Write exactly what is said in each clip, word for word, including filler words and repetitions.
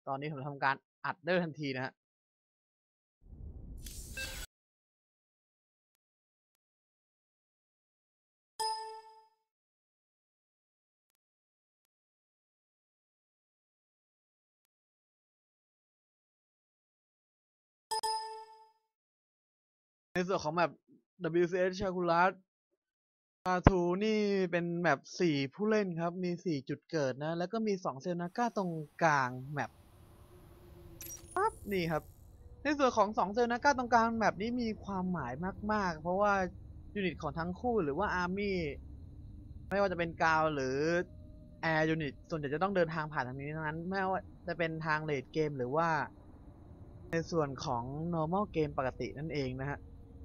ตอนนี้ผมทำการอัดได้ทันทีนะฮะในส่วนของแบบ ดับเบิลยู ซี เอส Chakras ปาทูนี่เป็นแมปสี่ผู้เล่นครับมีสี่จุดเกิดนะแล้วก็มีสองเซลนาก้าตรงกลางแมปปั๊บนี่ครับในส่วนของสองเซลนาก้าตรงกลางแมปนี้มีความหมายมากๆเพราะว่ายูนิตของทั้งคู่หรือว่าอาร์มี่ไม่ว่าจะเป็นกาวหรือแอร์ยูนิตส่วนใหญ่จะต้องเดินทางผ่านทางนี้ทั้งนั้นไม่ว่าจะเป็นทางเลดเกมหรือว่าในส่วนของ normal เกมปกตินั่นเองนะฮะ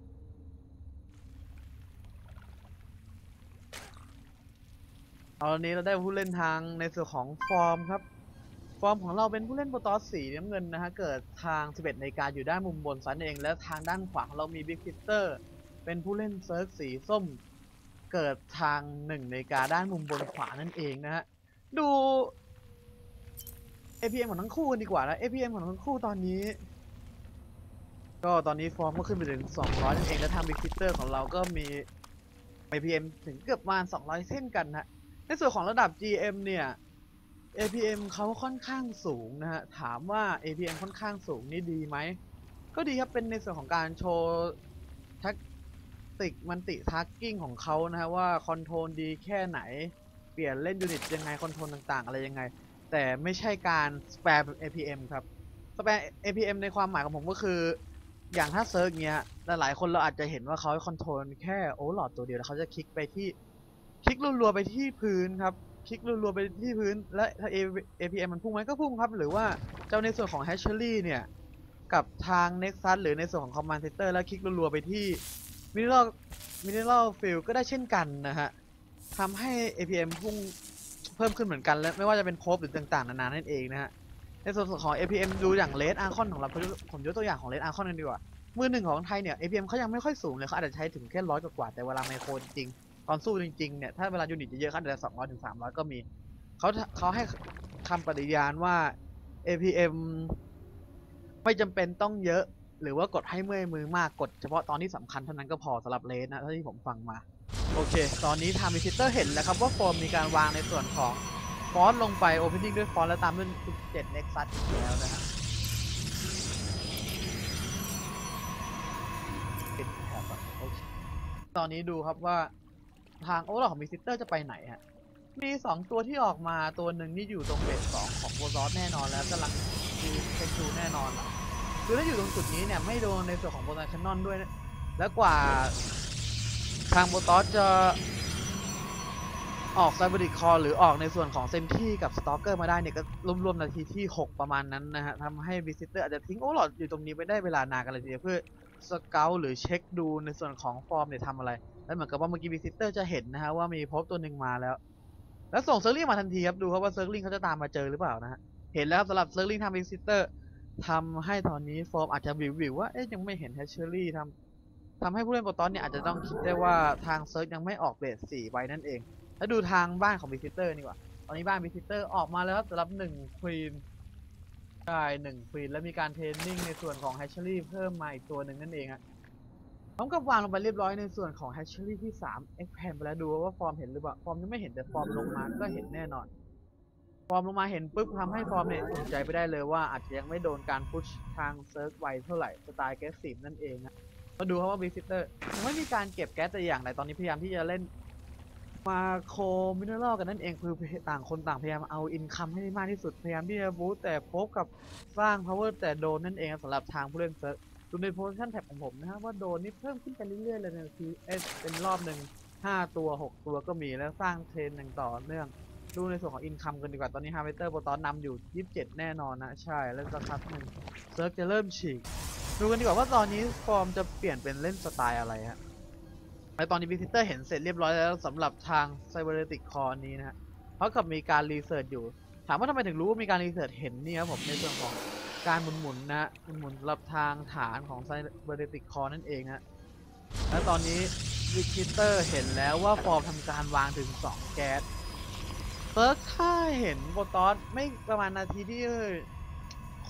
ตอนนี้เราได้ผู้เล่นทางในส่วนของฟอร์มครับฟอร์มของเราเป็นผู้เล่นโปรตอสสีน้ำเงินนะฮะเกิดทางสิบเอ็ดนาฬิกาอยู่ด้านมุมบนซ้ายเองและทางด้านขวาของเรามีบิ๊กฟิสเตอร์เป็นผู้เล่นเซิร์ฟสีส้มเกิดทางหนึ่งนาฬิกาด้านมุมบนขวานั่นเองนะฮะดู เอ พี เอ็ม ของทั้งคู่กันดีกว่านะ เอ พี เอ็ม ของทั้งคู่ตอนนี้ก็ตอนนี้ฟอร์มก็ขึ้นไปถึงสองร้อยนั่นเองและทางบิ๊กฟิสเตอร์ของเราก็มี เอ พี เอ็ม ถึงเกือบประมาณสองร้อยเส้นกันนะในส่วนของระดับ จี เอ็ม เนี่ย เอ พี เอ็ม เขาค่อนข้างสูงนะฮะถามว่า เอ พี เอ็ม ค่อนข้างสูงนี่ดีไหมก็ดีครับเป็นในส่วนของการโชว์แท็กติกมันติทักกิ้งของเขานะฮะว่าคอนโทรลดีแค่ไหนเปลี่ยนเล่นยูนิตยังไงคอนโทรลต่างๆอะไรยังไงแต่ไม่ใช่การสแปม เอ พี เอ็ม ครับสแปม เอ พี เอ็ม ในความหมายของผมก็คืออย่างถ้าเซิร์ฟเงี้ยหลายๆคนเราอาจจะเห็นว่าเขาคอนโทรลแค่โอเวอร์ลอดตัวเดียวแล้วเขาจะคลิกไปที่คลิกรัวๆไปที่พื้นครับคลิกรัวๆไปที่พื้นและถ้า เอ พี เอ็ม มันพุ่งไหมก็พุ่งครับหรือว่าเจ้าในส่วนของ Hatchery เนี่ยกับทาง Nexus หรือในส่วนของ Command Center แล้วคลิกรัวๆไปที่ Mineral Mineral Field ก็ได้เช่นกันนะฮะทำให้ เอ พี เอ็ม พุ่งเพิ่มขึ้นเหมือนกันและไม่ว่าจะเป็นโคฟหรือต่างๆนานานั่นเองนะฮะในส่วนของ เอ พี เอ็ม ดูอย่าง Red Archon ของเราผมยกตัวอย่างของ Red Archon กันดีกว่ามือหนึ่งของไทยเนี่ย เอ พี เอ็ม เขายังไม่ค่อยสูงเลยเขาอาจจะใช้ถึงแค่ร้อยกว่าแต่เวลาไมโครจริงตอนสู้จริงๆเนี่ยถ้าเวลายูนิตเยอะๆเขาอาจจะสองร้อยถึงสามร้อยก็มีเขาเขาให้คำปฏิญาณว่า เอ พี เอ็ม ไม่จำเป็นต้องเยอะหรือว่ากดให้เมื่อยมือมากกดเฉพาะตอนที่สำคัญเท่านั้นก็พอสำหรับเลสนะเท่าที่ผมฟังมาโอเคตอนนี้ทางมิเตอร์เห็นแล้วครับว่าฟอร์มมีการวางในส่วนของฟอนต์ลงไปโอเพนนิ่งด้วยฟอนต์แล้วตามด้วยสิบเจ็ด Nexus อีกแล้วนะฮะปิดแถบก่อนโอเคตอนนี้ดูครับว่าทางโอเวอร์ของมิเตอร์จะไปไหนฮะมีสองตัวที่ออกมาตัวหนึ่งนี่อยู่ตรงเบสสองของโบซอสแน่นอนแล้วกำลังดูเช็คดูแน่นอนคือถ้าอยู่ตรงจุดนี้เนี่ยไม่โดนในส่วนของโบซอสแคนนอนด้วยแล้วกว่าทางโบซอสจะออกไซเบอริคอหรือออกในส่วนของเซนที่กับสตอกเกอร์มาได้เนี่ยก็รวมๆนาทีที่หกประมาณนั้นนะฮะทำให้วิสิเตอร์อาจจะทิ้งโอหลอดอยู่ตรงนี้ไปได้เวลานานกันเลยทีเดียวเพื่อสเกลหรือเช็คดูในส่วนของฟอร์มเนี่ยทำอะไรแล้วเหมือนกับว่าเมื่อกี้วิสิเตอร์จะเห็นนะฮะว่ามีพบตัวหนึ่งมาแล้วแล้วส่งเซิร์ฟลิงมาทันทีครับดูครับว่าเซิร์ฟลิงเขาจะตามมาเจอหรือเปล่านะฮะเห็นแล้วสำหรับเซิร์ฟลิงทำวิสิเตอร์ทำให้ตอนนี้ฟอร์มอาจจะวิวๆว่าเอ๊ยยังไม่เห็นแฮชเชอรี่ทำทำให้ผู้เล่นโปรตอนเนี่ยอาจจะต้องคิดได้ว่าทางเซิร์ฟยังไม่ออกเบสสี่ไว้นั่นเองแล้วดูทางบ้านของวิสิเตอร์ดีกว่าตอนนี้บ้านวิสิเตอร์ออกมาแล้วสำหรับหนึ่งควีนใช่หนึ่งควีนแล้วมีการเทรนนิ่งในส่วนของแฮชเชอรี่เพิ่มมาอีกตัวหนึ่งนั่นเองอะพร้อมกับวางลงไปเรียบร้อยในส่วนของแฮชเชอรี่ที่สามเอ็กแพนไปแล้วดูว่าฟอร์มเห็นหรือเปล่าฟอร์มยังไม่เห็นแต่ฟอร์มลงมาก็เห็นแน่นอนฟอร์มลงมาเห็นปุ๊บทำให้ฟอร์มเนี่ยสนใจไปได้เลยว่าอาจจะยังไม่โดนการพุชทางเซิร์ฟไวเท่าไหร่สไตล์แกสซีฟนั่นเองนะมาดูครับว่าวิสิเตอร์ยังไม่มีการเก็บแก๊สแต่อย่างใดตอนนี้พยายามที่จะเล่นมาโคมิเนอรัลกันนั่นเองคือต่างคนต่างพยายามเอาอินคัมให้ได้มากที่สุดพยายามที่จะบูสต์แต่พบกับสร้างพาวเวอร์แต่โดนนั่นเองสำหรับทางผู้เล่นเซิร์ฟดูในโพสชั่นแท็บของผมนะฮะว่าโดนนี่เพิ่มขึ้นไปเรื่อยๆเลยในทีเอสเป็นรอบหนึ่งห้าตัวหกตัวก็มีแล้วสร้างเทรนอย่างต่อเนื่องดูในส่วนของอินคัมกันดีกว่าตอนนี้ฮาร์เวสเตอร์โปรตอนนำอยู่ยี่สิบเจ็ดแน่นอนนะใช่แล้วสักพักหนึ่งเซิร์ฟจะเริ่มฉีกดูกันดีกว่าว่าตอนนี้ฟอร์มจะเปลี่ยนเป็นเล่นสไตล์อะไรฮะและตอนนี้วิสิเตอร์เห็นเสร็จเรียบร้อยแล้วสำหรับทางไซเบอร์ติกคอร์นี้นะฮะเพราะกับมีการรีเสิร์ชอยู่ถามว่าทำไมถึงรู้ว่ามีการรีเสิร์ชเห็นนี่ครับผมในส่วนของการหมุนๆนะหมุนๆสำหรับทางฐานของไซเบอร์ติกคอร์นั่นเองนะและตอนนี้วิสิเตอร์เห็นแล้วว่าฟอร์มทำการวางถึงสองแก๊สเฟิร์สถ้าเห็นโปรตอสไม่ประมาณนาทีที่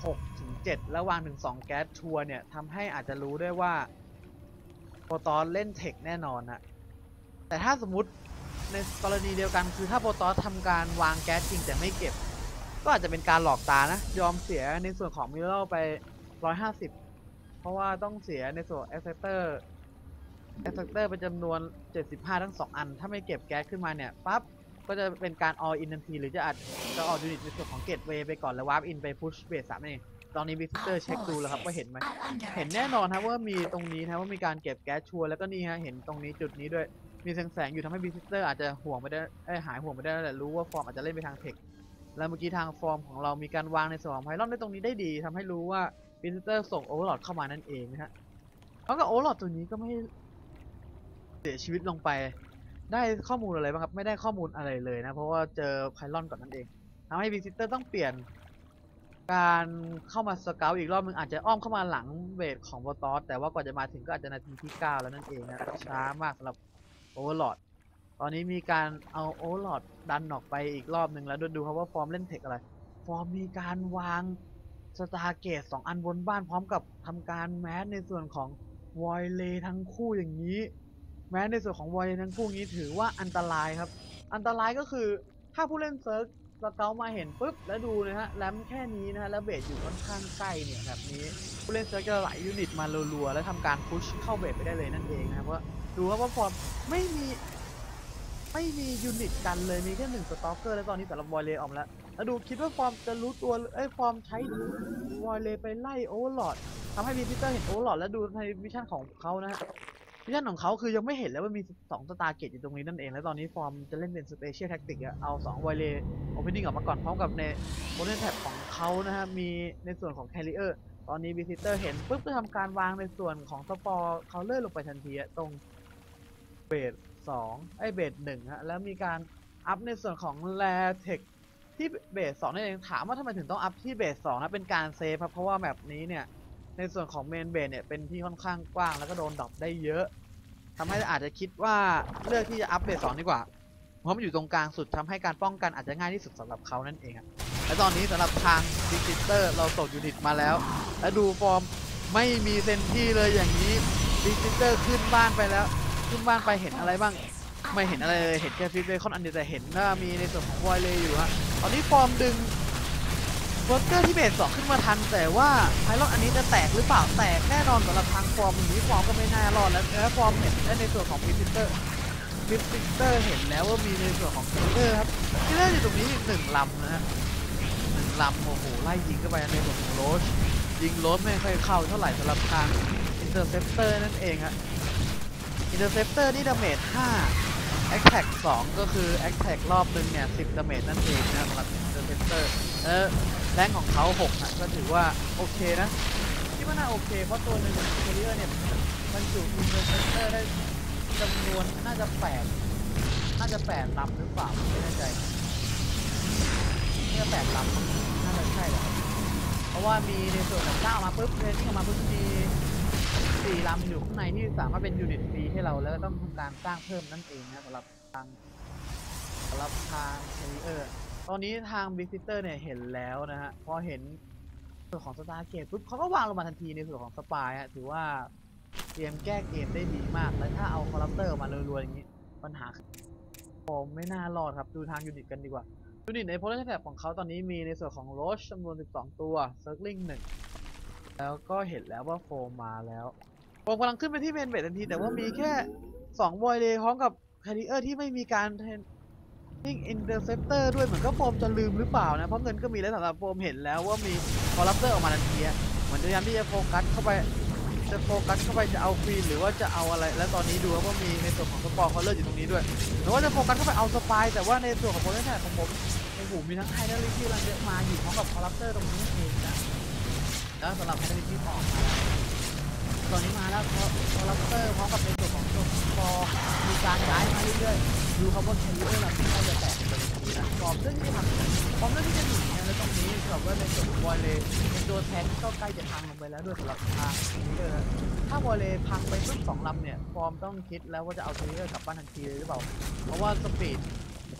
หกถึงเจ็ดแล้ววางถึงสองแก๊สชัวร์เนี่ยทำให้อาจจะรู้ได้ว่าโปรตอสเล่นเทคแน่นอนนะแต่ถ้าสมมติในกรณีเดียวกันคือถ้าโปรตอสทำการวางแก๊สจริงแต่ไม่เก็บก็อาจจะเป็นการหลอกตานะยอมเสียในส่วนของมิลเลอร์ไปหนึ่งร้อยห้าสิบเพราะว่าต้องเสียในส่วนเอฟเฟกเตอร์เอฟเฟกเตอร์เป็นจำนวนเจ็ดสิบห้าทั้งสองอันถ้าไม่เก็บแก๊สขึ้นมาเนี่ยปั๊บก็จะเป็นการ all in ทันทีหรือจะอาจจะออกยูนิตในส่วนของเกตเวย์ไปก่อนแล้ววาร์ปอินไปพุชเบสสามนั่นเองตอนนี้วิสิเตอร์เช็คดูแล้วครับว่าเห็นไหมเห็นแน่นอนครับว่ามีตรงนี้นะว่ามีการเก็บแก๊สชัวร์แล้วก็นี่ฮะเห็นตรงนี้จุดนี้ด้วยมีแสงแสงอยู่ทำให้วิสิเตอร์อาจจะห่วงไม่ได้หายห่วงไม่ได้แต่รู้ว่าฟอร์มอาจจะเล่นไปทางเทคแล้วเมื่อกี้ทางฟอร์มของเรามีการวางในส่วนของไพลอนได้ตรงนี้ได้ดีทำให้รู้ว่าวิสิเตอร์ส่งโอเวอร์ลอดเข้ามานั่นเองนะฮะแล้วก็โอเวอร์ลอดตัวนี้ก็ไม่เสียชีวิตลงไปได้ข้อมูลอะไรบ้างครับไม่ได้ข้อมูลอะไรเลยนะเพราะว่าเจอไพลอนก่อนนั่นเองทำให้วิสิเตอร์ต้องเปลี่ยนการเข้ามาสเกลอีกรอบนึงอาจจะอ้อมเข้ามาหลังเบสของโปรตอสแต่ว่ากว่าจะมาถึงก็อาจจะนาทีที่เก้าแล้วนั่นเองนะช้ามากสำหรับโอเวอร์ลอดตอนนี้มีการเอาโอเวอร์ลอดดันออกไปอีกรอบนึงแล้วดูดูครับว่าฟอร์มเล่นเทคอะไรฟอร์มมีการวางสตาร์เกตสองอันบนบ้านพร้อมกับทำการแมสในส่วนของวอยเลทั้งคู่อย่างนี้แม้ในส่วนของวอยเลทั้งคู่นี้ถือว่าอันตรายครับอันตรายก็คือถ้าผู้เล่นเซิร์ฟสเกลมาเห็นปุ๊บแล้วดูนะฮะแรมแค่นี้นะฮะแล้วเบสอยู่ค่อนข้างใกล้เนี่ยแบบนี้ผู้เล่นเซิร์ฟจะไหลยูนิตมารัวๆแล้วทำการพุชเข้าเบสไปได้เลยนั่นเองนะครับว่าดูครับว่าฟอร์มไม่มีไม่มียูนิตกันเลยมีแค่หนึ่งสต็อกเกอร์แล้วตอนนี้สำหรับวอยเลออกมาแล้วแล้วดูคิดว่าฟอร์มจะรู้ตัวเอ้ยฟอร์มใช้วอยเลไปไล่โอเวอร์ลอดทำให้วีพิเตอร์เห็นโอเวอร์ลอดแล้วดูในวิชั่นของเขานะฮะวิชั่นของเขาคือยังไม่เห็นแล้วว่ามีสองสตาร์เกตอยู่ตรงนี้นั่นเองแล้วตอนนี้ฟอร์มจะเล่นเป็นสเปเชียลแท็กติกอะเอาสองวอยเลโอเพนนิ่งออกมาก่อนพร้อมกับในโบนัสแท็บของเขานะฮะมีในส่วนของแคริเออร์ตอนนี้วีพิเตอร์เห็นปุ๊บก็ทำการวางในส่วนของสปอร์เขาเลื่อนลงไปทันทีตรงเบสสองไอเบสหนึ่งฮะแล้วมีการอัพในส่วนของแรเทคที่เบสสองนั่นเองถามว่าทำไมถึงต้องอัพที่เบสสองนะเป็นการเซฟเพราะว่าแบบนี้เนี่ยในส่วนของเมนเบสเนี่ยเป็นที่ค่อนข้างกว้างแล้วก็โดนดรอปได้เยอะทำให้อาจจะคิดว่าเลือกที่จะอัพเบสสองดีกว่าเพราะมันอยู่ตรงกลางสุดทำให้การป้องกันอาจจะง่ายที่สุดสำหรับเขานั่นเองครับและตอนนี้สำหรับทางดิจิเตอร์เราส่งยูนิตมาแล้วและดูฟอร์มไม่มีเซนที่เลยอย่างนี้ดิจิเตอร์ขึ้นบ้านไปแล้วขึ้นบ้านไปเห็นอะไรบ้างไม่เห็นอะไรเลยเห็นแค่ฟิสเบคอนอันเดียวแต่เห็นว่ามีในส่วนของวอยเลอยู่ฮะตอนนี้ฟอร์มดึงเวิร์กเกอร์ที่เบสสองขึ้นมาทันแต่ว่าไพลอนอันนี้จะแตกหรือเปล่าแตกแน่นอนสำหรับทางฟอร์มอย่างนี้ฟอร์มก็ไม่น่ารอดแล้วแล้วฟอร์มเห็นในส่วนของฟิสเตอร์ฟิสเตอร์เห็นแล้วว่ามีในส่วนของฟิสเตอร์ครับฟิสเตอร์อยู่ตรงนี้อีกหนึ่งลำนะฮะหนึ่งลำโอ้โหไล่ยิงเข้าไปในส่วนของโรชยิงโรชไม่ค่อยเข้าเท่าไหร่สำหรับทางอินเตอร์เซปเตอร์นั่นเองฮะอินเตอร์เซปเตอร์นี่ดาเมจห้าแอคแท็กสองก็คือแอคแท็กรอบนึงเนี่ยสิบดาเมจนั่นเองนะสำหรับอินเตอร์เซปเตอร์เออแรงของเขาหกนะก็ถือว่าโอเคนะที่ว่าน่าโอเคเพราะตัวหนึ่งเทเรียเนี่ยมันอยู่อินเตอร์เซปเตอร์ได้จำนวนน่าจะแปดน่าจะแปดลำหรือเปล่าไม่แน่ใจนี่ก็แปดลำน่าจะใช่แหละเพราะว่ามีในส่วนของเก้ามาปุ๊บเทรนนิ่งออกมาปุ๊บมีสี่ลำอยู่ข้างในที่สามารถเป็นยูนิตฟรีให้เราแล้วก็ต้องทำการสร้างเพิ่มนั่นเองนะสำหรับทางสำหรับทางเทเรียตอนนี้ทางวิสิเตอร์เนี่ยเห็นแล้วนะฮะพอเห็นส่วนของสตาร์เกตปุ๊บเขาก็วางลงมาทันทีในส่วนของสปายฮะถือว่าเกมแก้เกมได้ดีมากและถ้าเอาคอรัปเตอร์มารัวๆอย่างนี้ปัญหาผมไม่น่ารอดครับดูทางยูนิตกันดีกว่ายูนิตในโพลาร์แท็บของเขาตอนนี้มีในส่วนของโรชจำนวนสิบสองตัวเซิร์กลิงหนึ่งแล้วก็เห็นแล้วว่าโฟมมาแล้วโฟมกำลังขึ้นไปที่เมนเบสทันทีแต่ว่ามีแค่สองวอยเลย์พร้อมกับแคริเออร์ที่ไม่มีการนิ่งอินเตอร์เซปเตอร์ด้วยเหมือนก็โฟมจะลืมหรือเปล่านะเพราะเงินก็มีแล้วสำหรับโฟมเห็นแล้วว่ามีคอรัปเตอร์ออกมาทันทีเหมือนจะพยายามที่จะโฟกัสเข้าไปจะโฟกัสเข้าไปจะเอาฟรีหรือว่าจะเอาอะไรและตอนนี้ดูว่ามีในส่วนของสปอร์เขาเลิกอยู่ตรงนี้ด้วยหรือว่าจะโฟกัสเข้าไปเอาสปายแต่ว่าในส่วนของโพลาร์แท็บของผมโอ้โหมีทั้งไฮเดอร์ลิที่กำลังเยอะมาอยู่พร้อมกับคอรัปเตอร์ตรงนี้เองนะแล้วสำหรับไฮเดอร์ลิที่ออกมาตอนนี้มาแล้วคอรัปเตอร์พร้อมกับในส่วนของตัวฟอร์มีการย้ายมาเรื่อยๆดูครับว่าแคริเออร์เราไม่จะแตกเป็นทีนะฟอร์มเรื่องที่ทำฟอร์มเรื่องที่จะหนีแล้วตรงนี้สำหรับว่าในส่วนของวอลเลย์เป็นตัวแทนที่เข้าใกล้จะพังลงไปแล้วด้วยสำหรับทางแคริเออร์ถ้าวอลเลย์พังไปปุ๊บสองลำเนี่ยฟอร์มต้องคิดแล้วว่าจะเอาแคริเออร์กลับบ้านทันทีเลยหรือเปล่าเพราะว่าสปีดส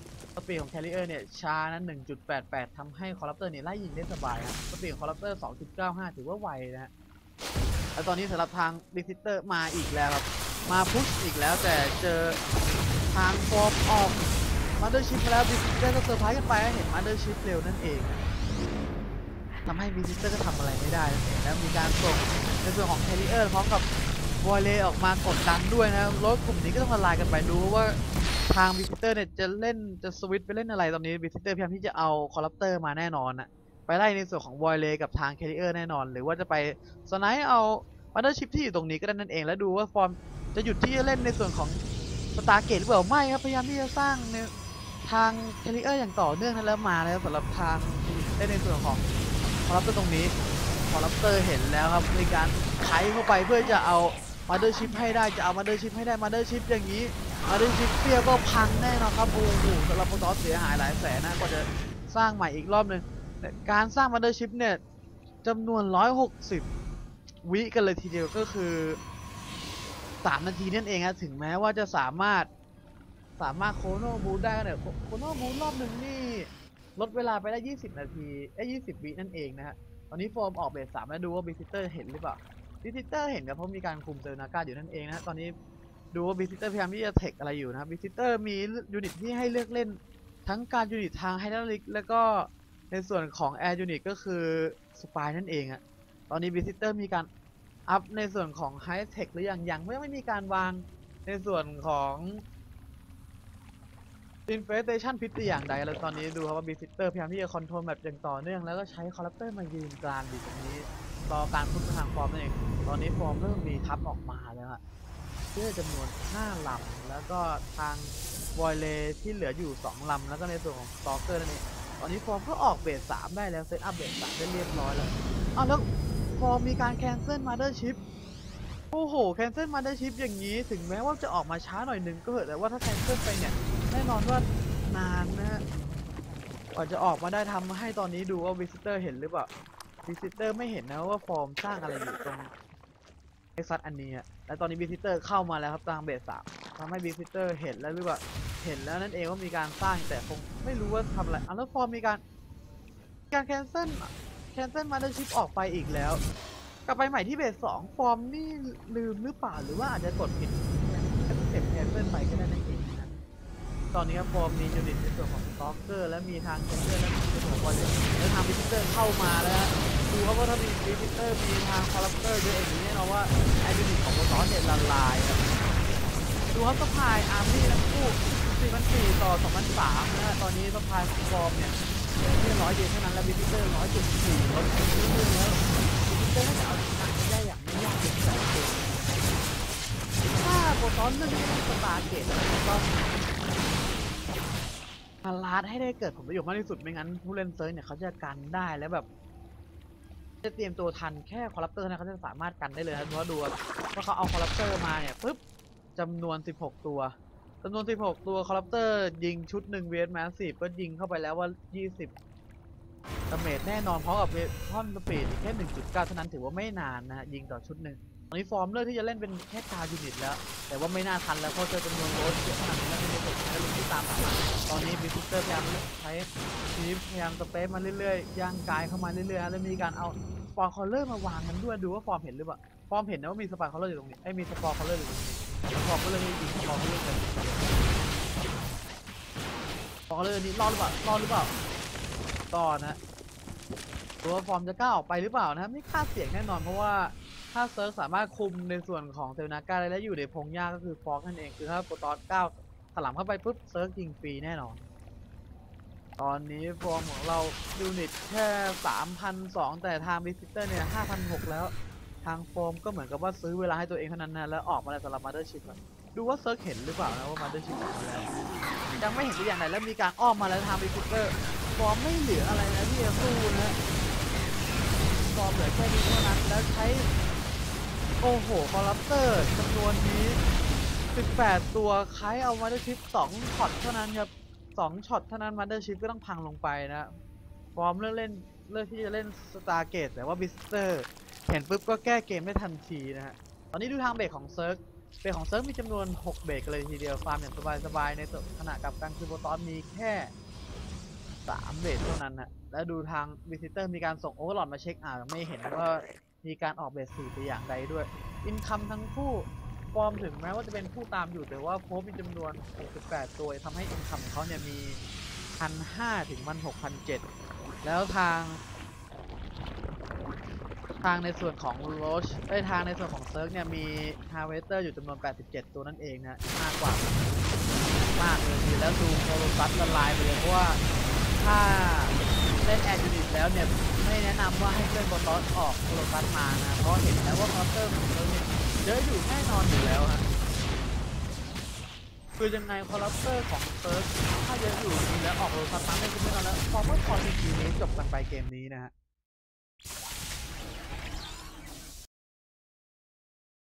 ปีดของแคริเออร์เนี่ยช้านะ หนึ่งจุดแปดแปด ทำให้คอร์รัปเตอร์เนี่ยไล่ยิงได้สบายครับสปีดของคอร์รัปเตอร์ สองจุดเก้าห้า ถือว่าไวนะฮะแล้วตอนนี้สำหรับทางบิซิเตอร์มาอีกแล้วครับมาพุชอีกแล้วแต่เจอทางฟอร์มออกมาเดอร์ชิพมาแล้วบิซิเตอร์ก็เซอร์ไพรส์กันไปเห็นมาเดอร์ชิพเร็วนั่นเองทำให้บิซิเตอร์ก็ทำอะไรไม่ได้แล้วมีการส่งในส่วนของแคริเออร์พร้อมกับวอลเลย์ออกมากดดันด้วยนะรถกลุ่มนี้ก็ต้องละลายกันไปดูว่าทางบิซิเตอร์เนี่ยจะเล่นจะสวิตช์ไปเล่นอะไรตอนนี้บิซิเตอร์พยายามที่จะเอาคอร์รัปเตอร์มาแน่นอนนะไปไล่ในส่วนของวอลเลย์กับทางแคริเออร์แน่นอนหรือว่าจะไปสไนป์เอามาเดอร์ชิพที่อยู่ตรงนี้ก็ได้นั่นเองแล้วดูว่าฟอร์มจะหยุดที่จะเล่นในส่วนของสตาร์เกตหรือเปล่าไม่ครับพยายามที่จะสร้างในทางแคริเออร์อย่างต่อเนื่องนั้นแล้วมาแล้วสำหรับทางเล่นในส่วนของคอร์รัปเตอร์ตรงนี้คอร์รัปเตอร์เห็นแล้วครับในการไขเข้าไปเพื่อจะเอามาเดอร์ชิพให้ได้จะเอามาเดอร์ชิพให้ได้มาเดอร์ชิพอย่างนี้มาเดอร์ชิพเปรี้ยวก็พังแน่นอนครับโอ้โหสำหรับโปรตอสเสียหายหลายแสนนะก็จะสร้างใหม่อีกรอบหนึ่งการสร้างมาเดอร์ชิพเนี่ยจำนวนหนึ่งร้อยหกสิบวิกันเลยทีเดียวก็คือสามนาทีนั่นเองครับถึงแม้ว่าจะสามารถสามารถโคโนบูได้เนี่ยโคโนบูรอบหนึ่งนี่ลดเวลาไปได้ยี่สิบนาทีไอ้ยี่สิบวินั่นเองนะฮะตอนนี้โฟมออกเบสสามแล้วดูว่าบิซิเตอร์เห็นหรือเปล่าบิซิเตอร์เห็นครับเพราะมีการคุมเซอร์นาก้าอยู่นั่นเองนะตอนนี้ดูว่าบิซิเตอร์พยายามที่จะเทคอะไรอยู่นะครับบิซิเตอร์มียูนิตที่ให้เลือกเล่นทั้งการยูนิตทางไฮดรอลิกแล้วก็ในส่วนของแอร์ยูนิตก็คือสปายนั่นเองอะตอนนี้บิซิเตอร์มีการอัพในส่วนของไฮเทคหรือยังยังไม่ไม่มีการวางในส่วนของอินเฟสเตชันพิษอย่างใดแล้วตอนนี้ดูครับว่าบิซิเตอร์พยายามที่จะคอนโทรลแบบอย่างต่อเนื่องแล้วก็ใช้คอร์รัปเตอร์มายืนกลางดีตรงนี้รอการพุ่งไปทางฟอร์มนั่นเองตอนนี้ฟอร์มเริ่มมีทับออกมาแล้วฮะเพื่อจำนวนห้าลำแล้วก็ทางวอยเลที่เหลืออยู่สองลำแล้วก็ในส่วนของสตอกเกอร์นั่นเองตอนนี้ฟอร์มก็ออกเบสสามได้แล้วเซตอัพเบสสามได้เรียบร้อยแล้วอ้าวแล้วฟอร์มมีการแคนเซิลมาเดอร์ชิพโอ้โหแคนเซิลมาเดอร์ชิพอย่างนี้ถึงแม้ว่าจะออกมาช้าหน่อยนึงก็เหอะแต่ว่าถ้าแคนเซิลไปเนี่ยแน่นอนว่านานนะฮะกว่าจะออกมาได้ทำให้ตอนนี้ดูว่าวิสิเตอร์เห็นหรือเปล่าวิสิเตอร์ไม่เห็นนะว่าฟอร์มสร้างอะไรอยู่ตรงเอ็กซัสอันนี้ฮะและตอนนี้วิสิเตอร์เข้ามาแล้วครับทางเบสสามทำให้วิสิเตอร์เห็นแล้วหรือเปล่าเห็นแล้วนั่นเองว่ามีการสร้างแต่คงไม่รู้ว่าทำอะไรอ่ะแล้วฟอร์มมีการการแคนเซิลแคนเซิลมาเดอร์ชิพออกไปอีกแล้วกลับไปใหม่ที่เบสสองฟอร์มนี่ลืมหรือเปล่าหรือว่าอาจจะกดผิดเก็บแคนเซิลไปก็ได้นั่นเองนะตอนนี้ครับฟอร์มมียูนิตในส่วนของสตอกเกอร์และมีทางแคนเซิลและมีในส่วนของบอลเลยแล้วทางวิสิเตอร์เข้ามาแล้วดูครับว่าถ้ามีวิสิเตอร์มีทางคอร์รัปเตอร์เยอะอย่างนี้แน่นอนว่าไอยูนิตของโปรตอสเนี่ยละลายครับดูครับสปายอาร์มี่ทั้งคู่สี่พันสี่ต่อสองพันสามนะฮะตอนนี้สปายฟอร์มเนี่ยแค่ร้อยเดียวเท่านั้นแล้ววิสิเตอร์ร้อยจุดสี่ลดไปเรื่อยๆแล้ววิสิเตอร์น่าจะเอาชนะได้อย่างไม่ยากเป็นสองเกมถ้าโปรตอสเลือกที่จะเล่นสตาร์เกตแล้วก็มาลาดให้ได้เกิดผลประโยชน์มากที่สุดไม่งั้นผู้เล่นเซิร์ฟเนี่ยเขาจะกันได้แล้วแบบจะเตรียมตัวทันแค่คอร์รัปเตอร์นะเขาจะสามารถกันได้เลยนะเพราะดูว่าเขาเอาคอร์รัปเตอร์มาเนี่ยปุ๊บจำนวนสิบหกตัวจำนวนสิบหกตัวคอร์รัปเตอร์ยิงชุดหนึ่งเวทแมสซีฟก็ยิงเข้าไปแล้วว่ายี่สิบดาเมจแน่นอนเพราะกับเวทอนสปีดแค่ หนึ่งจุดเก้า เท่านั้นถือว่าไม่นานนะฮะยิงต่อชุดหนึ่งตอนนี้ฟอร์มเลือกที่จะเล่นเป็นแค่การยูนิตแล้วแต่ว่าไม่น่าทันแล้วเพราะเจอจำนวนโรสเยอะขนาดนี้แล้วเป็นตัวและลุกที่ตามมาตอนนี้บิซิเตอร์พยายามใช้ทีพยายามสเปซมาเรื่อยๆย่างกายเข้ามาเรื่อยๆแล้วมีการเอาสปอร์คอลเลอร์มาวางกันด้วยดูว่าฟอร์มเห็นหรือเปล่าฟอร์มเห็นนะว่ามีสปอร์คอลเลอร์อยู่ตรงนี้ไอ้มีสปอร์คอลเลอร์อยู่ตรงนี้ฟอร์มก็เลยยิงสปอร์คอลเลอร์กันสปอร์คอลเลอร์นี้รอดหรือเปล่ารอดหรือเปล่าต่อนะตัวฟอร์มจะกล้าออกไปหรือเปล่านะครับไม่คาดเสี่ยงแน่นอนเพราะว่าถ้าเซิร์ฟสามารถคุมในส่วนของเซลนาก้าได้และอยู่ในพงหญ้าก็คือฟอกนั่นเองคือถ้าโปรตอสก้าวถลำเข้าไปปุ๊บเซิร์ฟยิงฟรีแน่นอนตอนนี้ฟอร์มของเรายูนิตแค่ สามพันสองร้อย แต่ทางวิสิเตอร์เนี่ย ห้าพันหกร้อย แล้วทางฟอร์มก็เหมือนกับว่าซื้อเวลาให้ตัวเองเท่านั้นนะแล้วออกมาแล้วสำหรับมาเดอร์ชิพดูว่าเซิร์ฟเห็นหรือเปล่านะว่ามาเดอร์ชิพออกมาแล้วยังไม่เห็นตัวอย่างไหนแล้วมีการอ้อมมาแล้วทางวิสิเตอร์ฟอร์มไม่เหลืออะไรนะที่จะสู้นะฟอร์มเหลือแค่นี้เท่านั้นแล้วใช้โอ้โหคอร์รัปเตอร์จำนวนนี้สิบแปดตัวใช้เอามาเดอร์ชิพสองช็อตเท่านั้นครับสองช็อตเท่านั้นมาเดอร์ชิพก็ต้องพังลงไปนะฟอร์มเลือกเล่นเลือกที่จะเล่นสตาร์เกตแต่ว่าบิสเตอร์เห็นปุ๊บก็แก้เกมได้ทันทีนะฮะตอนนี้ดูทางเบรกของเซิร์ฟเบสของเซิร์ฟมีจำนวนหกเบสกันเลยทีเดียวฟาร์มอย่างสบายๆในขณะกับการคือโปรตอสมีแค่สามเบสเท่านั้นฮะแล้วดูทางวิสิเตอร์มีการส่งโอเวอร์ลอดมาเช็คอ่าไม่เห็นว่ามีการออกเบสสี่แต่อย่างใดด้วยอินคัมทั้งคู่ฟอร์มถึงแม้ว่าจะเป็นผู้ตามอยู่แต่ว่าโพสต์มีจำนวนหกสิบแปดตัวทำให้อินคัมของเขาเนี่ยมี หนึ่งพันห้าร้อย ถึงมัน หกพันเจ็ดร้อย แล้วทางทางในส่วนของโรชได้ทางในส่วนของเซิร์กเนี่ยมีฮาร์เวสเตอร์อยู่จำนวนแปดสิบเจ็ดตัวนั่นเองนะมากกว่ามากเลยทีแล้วดูโคโลซัสละลายไปเลยเพราะว่าถ้าเล่นแอร์ยูนิตแล้วเนี่ยไม่แนะนำว่าให้เล่นบอลลอสออกโคโลซัสมานะเพราะเห็นแล้วว่าคอร์เตอร์ของเซิร์กเนี่ยเยอะอยู่แน่นอนอยู่แล้วฮะคือยังไงคอร์เตอร์ของเซิร์กถ้าเยอะอยู่แล้วออกโคโลซัสมาไม่คุ้มแน่นอนแล้วพอเมื่อพอทีนี้จบกันไปเกมนี้นะฮะ